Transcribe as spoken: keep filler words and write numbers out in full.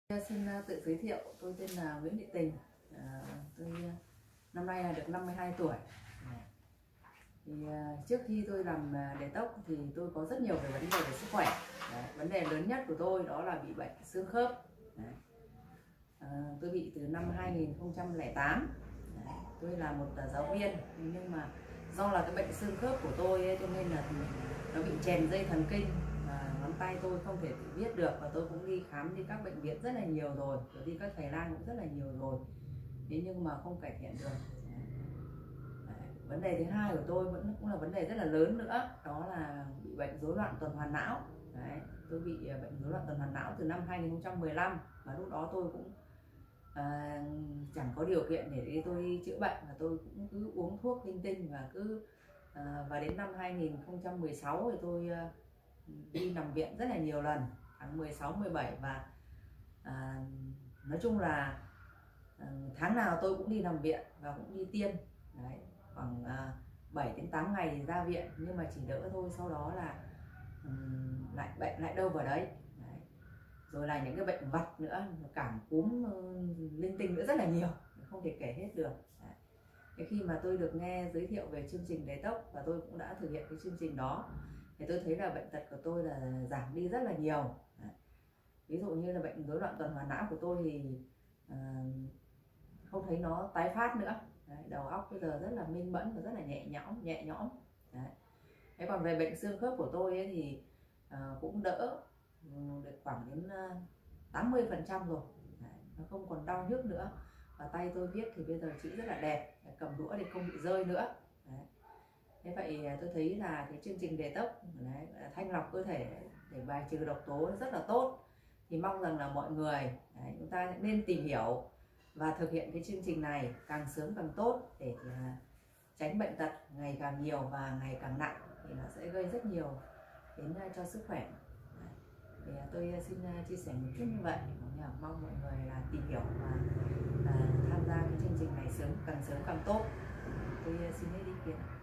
Xin tự giới thiệu, tôi tên là Nguyễn Thị Tình, à, tôi năm nay là được năm mươi hai tuổi. Thì trước khi tôi làm đề tốc thì tôi có rất nhiều về vấn đề về sức khỏe. Đấy, vấn đề lớn nhất của tôi đó là bị bệnh xương khớp. Đấy. À, tôi bị từ năm hai nghìn không trăm lẻ tám. Đấy, tôi là một giáo viên, nhưng mà do là cái bệnh xương khớp của tôi ấy, cho nên là nó bị chèn dây thần kinh. Ngón tay tôi không thể tự viết được, và tôi cũng đi khám đi các bệnh viện rất là nhiều rồi, rồi đi các thầy lang cũng rất là nhiều rồi, thế nhưng mà không cải thiện được. Đấy. Vấn đề thứ hai của tôi vẫn cũng là vấn đề rất là lớn nữa, đó là bị bệnh rối loạn tuần hoàn não. Đấy. Tôi bị bệnh rối loạn tuần hoàn não từ năm hai nghìn không trăm mười lăm, và lúc đó tôi cũng à, chẳng có điều kiện để đi tôi đi chữa bệnh, và tôi cũng cứ uống thuốc linh tinh, và cứ à, và đến năm hai nghìn không trăm mười sáu thì tôi à, đi nằm viện rất là nhiều lần, tháng mười sáu, mười bảy, và à, nói chung là à, tháng nào tôi cũng đi nằm viện và cũng đi tiêm. Đấy, khoảng à, bảy đến tám ngày thì ra viện, nhưng mà chỉ đỡ thôi, sau đó là um, lại bệnh lại đâu vào đấy. Đấy. Rồi là những cái bệnh vặt nữa, cảm cúm uh, linh tinh nữa rất là nhiều, không thể kể hết được. Đấy. Cái khi mà tôi được nghe giới thiệu về chương trình đề tốc, và tôi cũng đã thực hiện cái chương trình đó, thì tôi thấy là bệnh tật của tôi là giảm đi rất là nhiều. Đấy. Ví dụ như là bệnh rối loạn tuần hoàn não của tôi thì uh, không thấy nó tái phát nữa. Đấy, đầu óc bây giờ rất là minh mẫn và rất là nhẹ nhõm nhẹ nhõm. Đấy. Thế còn về bệnh xương khớp của tôi ấy thì uh, cũng đỡ được khoảng đến uh, tám mươi phần trăm rồi. Đấy, nó không còn đau nhức nữa, và tay tôi viết thì bây giờ chữ rất là đẹp, cầm đũa thì không bị rơi nữa. Đấy. Thế vậy tôi thấy là cái chương trình đề tốc đấy, thanh lọc cơ thể để bài trừ độc tố rất là tốt. Thì mong rằng là mọi người đấy, chúng ta nên tìm hiểu và thực hiện cái chương trình này càng sớm càng tốt, để tránh bệnh tật ngày càng nhiều và ngày càng nặng, thì nó sẽ gây rất nhiều đến cho sức khỏe. Đấy. Thì tôi xin chia sẻ một chút như vậy, mong mọi người là tìm hiểu và, và tham gia cái chương trình này sớm càng sớm càng tốt. Tôi xin hết ý kiến.